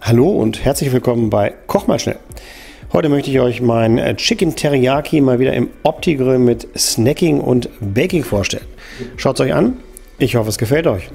Hallo und herzlich willkommen bei Koch mal schnell. Heute möchte ich euch mein Chicken Teriyaki mal wieder im Opti-Grill mit Snacking und Baking vorstellen. Schaut es euch an, ich hoffe es gefällt euch.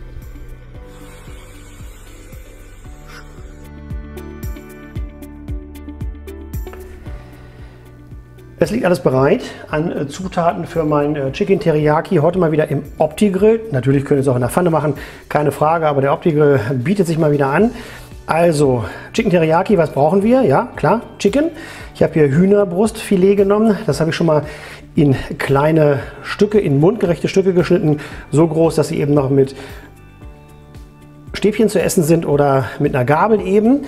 Es liegt alles bereit an Zutaten für mein Chicken Teriyaki. Heute mal wieder im Opti-Grill. Natürlich könnt ihr es auch in der Pfanne machen, keine Frage, aber der Opti-Grill bietet sich mal wieder an. Also, Chicken Teriyaki, was brauchen wir? Ja, klar, Chicken. Ich habe hier Hühnerbrustfilet genommen. Das habe ich schon mal in kleine Stücke, in mundgerechte Stücke geschnitten. So groß, dass sie eben noch mit Stäbchen zu essen sind oder mit einer Gabel eben.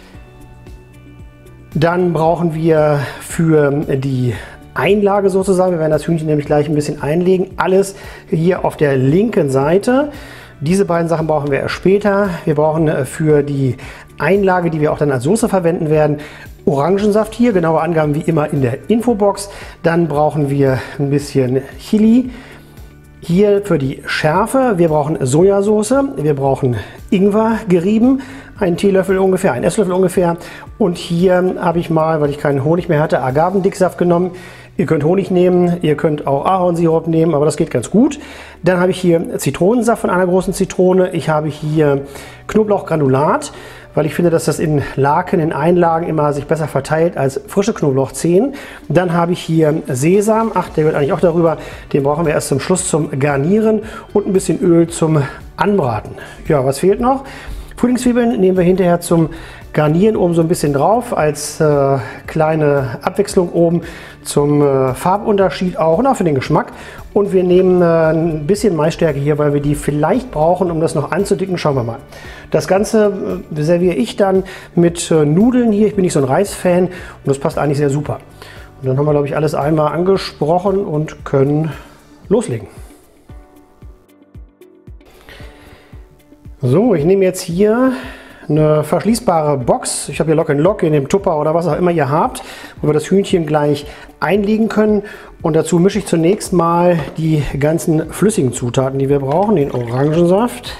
Dann brauchen wir für die Einlage sozusagen, wir werden das Hühnchen nämlich gleich ein bisschen einlegen, alles hier auf der linken Seite. Diese beiden Sachen brauchen wir erst später. Wir brauchen für die Einlage, die wir auch dann als Soße verwenden werden, Orangensaft hier, genaue Angaben wie immer in der Infobox. Dann brauchen wir ein bisschen Chili. Hier für die Schärfe, wir brauchen Sojasauce, wir brauchen Ingwer gerieben, einen Teelöffel ungefähr, einen Esslöffel ungefähr. Und hier habe ich mal, weil ich keinen Honig mehr hatte, Agavendicksaft genommen. Ihr könnt Honig nehmen, ihr könnt auch Ahornsirup nehmen, aber das geht ganz gut. Dann habe ich hier Zitronensaft von einer großen Zitrone. Ich habe hier Knoblauchgranulat, weil ich finde, dass das in Laken, in Einlagen immer sich besser verteilt als frische Knoblauchzehen. Dann habe ich hier Sesam, ach, der wird eigentlich auch darüber, den brauchen wir erst zum Schluss zum Garnieren und ein bisschen Öl zum Anbraten. Ja, was fehlt noch? Frühlingszwiebeln nehmen wir hinterher zum Garnieren oben so ein bisschen drauf, als kleine Abwechslung oben zum Farbunterschied auch und auch für den Geschmack. Und wir nehmen ein bisschen Maisstärke hier, weil wir die vielleicht brauchen, um das noch anzudicken. Schauen wir mal. Das Ganze serviere ich dann mit Nudeln hier. Ich bin nicht so ein Reisfan und das passt eigentlich sehr super. Und dann haben wir, glaube ich, alles einmal angesprochen und können loslegen. So, ich nehme jetzt hier eine verschließbare Box. Ich habe hier Lock and Lock in dem Tupper oder was auch immer ihr habt, wo wir das Hühnchen gleich einlegen können. Und dazu mische ich zunächst mal die ganzen flüssigen Zutaten, die wir brauchen. Den Orangensaft.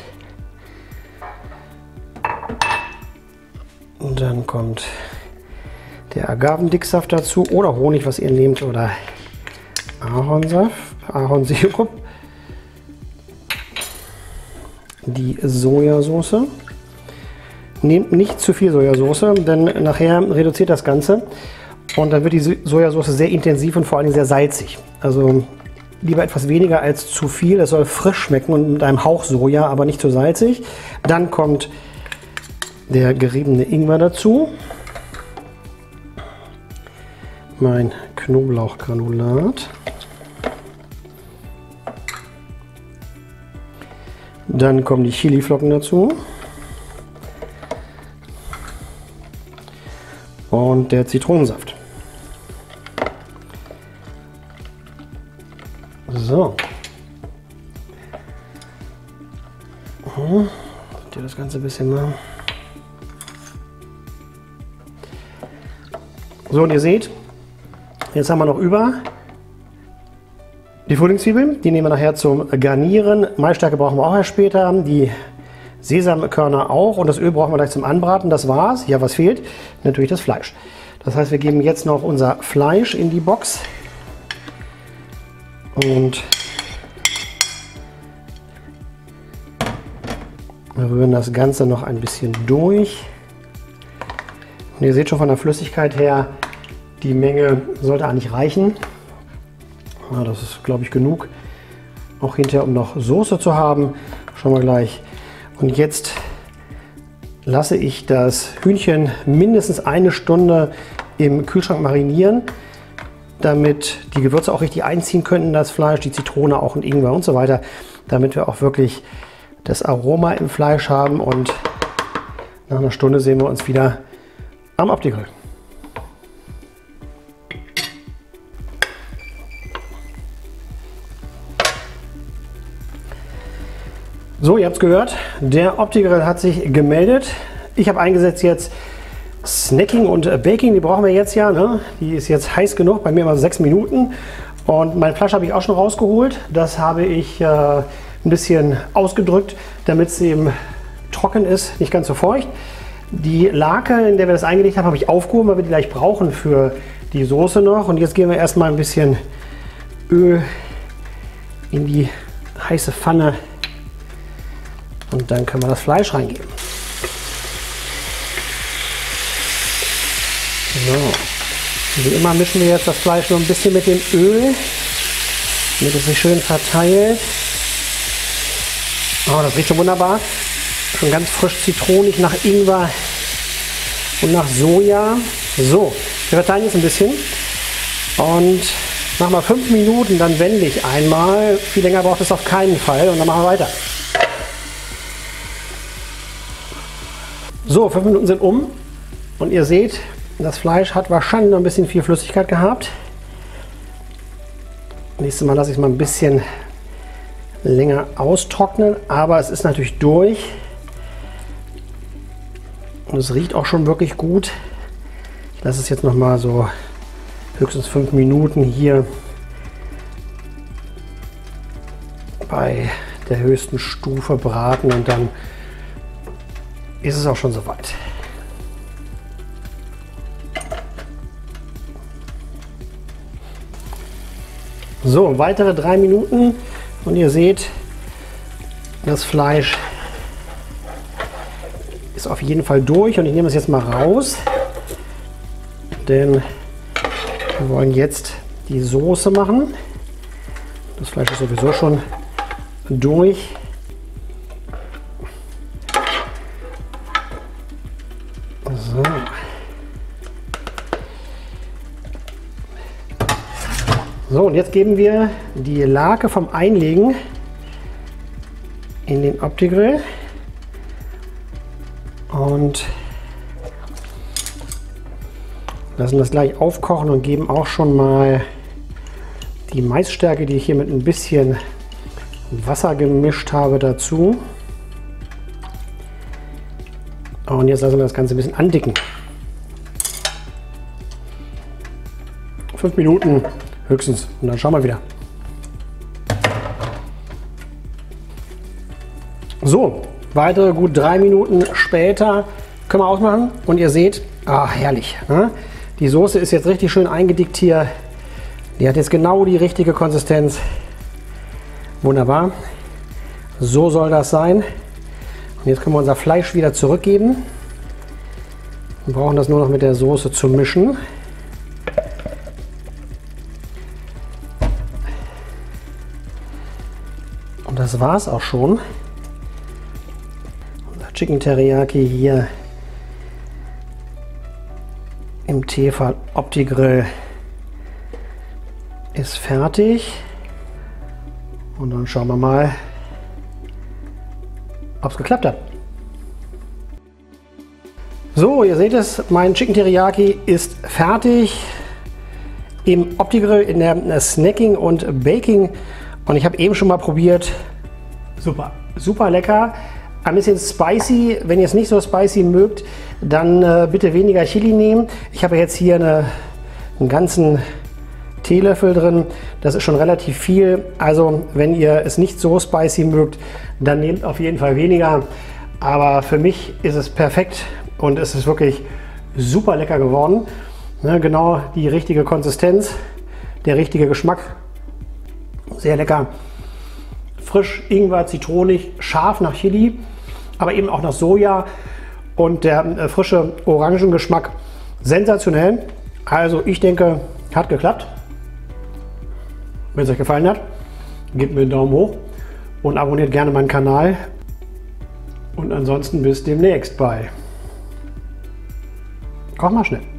Und dann kommt der Agavendicksaft dazu oder Honig, was ihr nehmt, oder Ahornsaft, Ahornsirup. Die Sojasauce. Nehmt nicht zu viel Sojasauce, denn nachher reduziert das Ganze und dann wird die Sojasauce sehr intensiv und vor allem sehr salzig. Also lieber etwas weniger als zu viel. Es soll frisch schmecken und mit einem Hauch Soja, aber nicht zu salzig. Dann kommt der geriebene Ingwer dazu. Mein Knoblauchgranulat. Dann kommen die Chiliflocken dazu. Und der Zitronensaft. So. Hier das Ganze ein bisschen mal. So, und ihr seht, jetzt haben wir noch über die Frühlingszwiebeln. Die nehmen wir nachher zum Garnieren. Maisstärke brauchen wir auch erst später. Die Sesamkörner auch und das Öl brauchen wir gleich zum Anbraten. Das war's. Ja, was fehlt? Natürlich das Fleisch. Das heißt, wir geben jetzt noch unser Fleisch in die Box und rühren das Ganze noch ein bisschen durch. Und ihr seht schon von der Flüssigkeit her, die Menge sollte eigentlich reichen. Ja, das ist, glaube ich, genug. Auch hinterher, um noch Soße zu haben. Schauen wir gleich. Und jetzt lasse ich das Hühnchen mindestens eine Stunde im Kühlschrank marinieren, damit die Gewürze auch richtig einziehen können, das Fleisch, die Zitrone auch und Ingwer und so weiter, damit wir auch wirklich das Aroma im Fleisch haben. Und nach einer Stunde sehen wir uns wieder am Opti-Grill. So, ihr habt es gehört, der Opti-Grill hat sich gemeldet. Ich habe eingesetzt jetzt Snacking und Baking, die brauchen wir jetzt ja. Ne? Die ist jetzt heiß genug, bei mir immer 6 Minuten. Und mein Fleisch habe ich auch schon rausgeholt. Das habe ich ein bisschen ausgedrückt, damit es eben trocken ist, nicht ganz so feucht. Die Lake, in der wir das eingelegt haben, habe ich aufgehoben, weil wir die gleich brauchen für die Soße noch. Und jetzt geben wir erstmal ein bisschen Öl in die heiße Pfanne und dann können wir das Fleisch reingeben. So. Wie immer mischen wir jetzt das Fleisch nur ein bisschen mit dem Öl, damit es sich schön verteilt. Oh, das riecht schon wunderbar. Schon ganz frisch zitronig nach Ingwer und nach Soja. So, wir verteilen jetzt ein bisschen und nach mal 5 Minuten, dann wende ich einmal. Viel länger braucht es auf keinen Fall und dann machen wir weiter. So, 5 Minuten sind um und ihr seht, das Fleisch hat wahrscheinlich noch ein bisschen viel Flüssigkeit gehabt. Nächstes Mal lasse ich es mal ein bisschen länger austrocknen, aber es ist natürlich durch. Und es riecht auch schon wirklich gut. Ich lasse es jetzt noch mal so höchstens 5 Minuten hier bei der höchsten Stufe braten und dann ist es auch schon soweit. So, weitere 3 Minuten und ihr seht, das Fleisch ist auf jeden Fall durch und ich nehme es jetzt mal raus, denn wir wollen jetzt die Soße machen. Das Fleisch ist sowieso schon durch. So. So, und jetzt geben wir die Lake vom Einlegen in den Opti-Grill und lassen das gleich aufkochen und geben auch schon mal die Maisstärke, die ich hier mit ein bisschen Wasser gemischt habe, dazu. Und jetzt lassen wir das Ganze ein bisschen andicken. 5 Minuten höchstens und dann schauen wir wieder. So, weitere gut 3 Minuten später können wir ausmachen und ihr seht, herrlich. Ne? Die Soße ist jetzt richtig schön eingedickt hier. Die hat jetzt genau die richtige Konsistenz. Wunderbar. So soll das sein. Und jetzt können wir unser Fleisch wieder zurückgeben. Wir brauchen das nur noch mit der Soße zu mischen. Und das war es auch schon. Unser Chicken Teriyaki hier im Tefal Opti-Grill ist fertig. Und dann schauen wir mal, ob es geklappt hat. So, ihr seht es, mein Chicken Teriyaki ist fertig im Opti-Grill in der Snacking und Baking. Und ich habe eben schon mal probiert. Super, super lecker. Ein bisschen spicy. Wenn ihr es nicht so spicy mögt, dann bitte weniger Chili nehmen. Ich habe jetzt hier einen ganzen Teelöffel drin. Das ist schon relativ viel. Also wenn ihr es nicht so spicy mögt, dann nehmt auf jeden Fall weniger. Aber für mich ist es perfekt und es ist wirklich super lecker geworden. Ne, genau die richtige Konsistenz, der richtige Geschmack. Sehr lecker. Frisch, Ingwer, zitronig, scharf nach Chili, aber eben auch nach Soja und der frische Orangengeschmack. Sensationell. Also ich denke, hat geklappt. Wenn es euch gefallen hat, gebt mir einen Daumen hoch und abonniert gerne meinen Kanal. Und ansonsten bis demnächst bei Koch mal schnell.